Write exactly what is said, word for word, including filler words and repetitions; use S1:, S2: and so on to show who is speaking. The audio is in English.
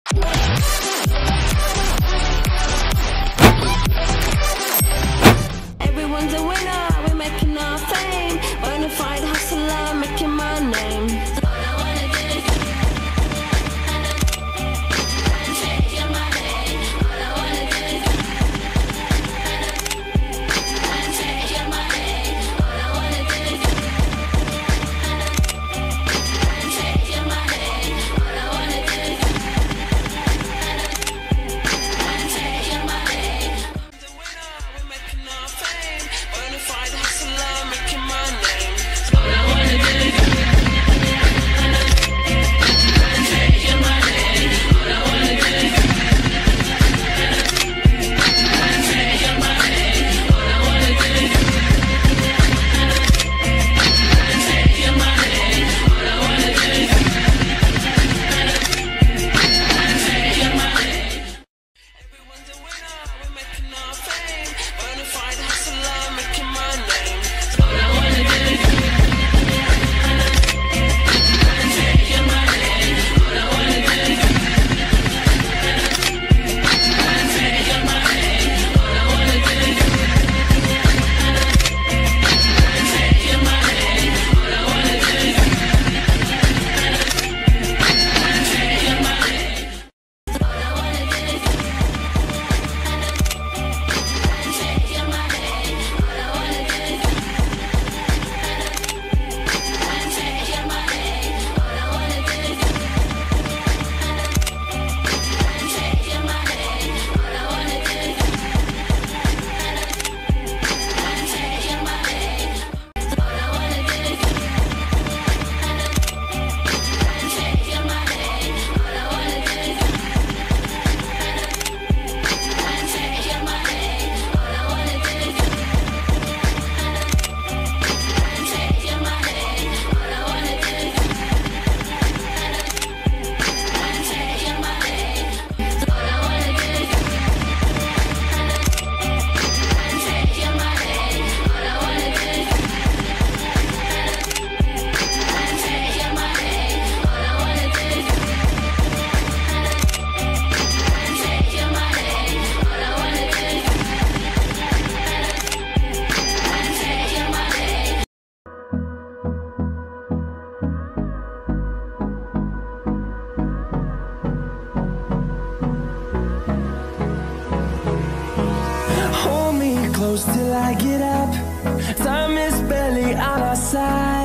S1: Everyone's a winner, we're making our fame. Bonafide hustler, making my name. All I wanna do is take your money. All I wanna do is take your money. All I wanna do is take your money. All I wanna do is take your money. The winner, we're making our fame. Bonafide hustler, making my name. All I wanna do is take your money. All I wanna do is take your money. All I wanna do is take your money. All I wanna do is take your money. Everyone's a winner, we're making our fame. Bonafide hustler, making my name. All I wanna do is take your money. All I wanna do is take your money. All I wanna do is take your money. All I wanna do is take your money. All I wanna do is take your money. All I wanna do is take your money. All I wanna do is take your money. All I wanna do is take your money. All I wanna do is take your money. All I wanna do is take your money. All I wanna do is take your money. All I wanna do is take your money. All I wanna do is take your money. All I wanna do is take your money. All I wanna do is take your money. All I wanna do is take your money.
S2: Hold me close till I get up. Time is barely on our side.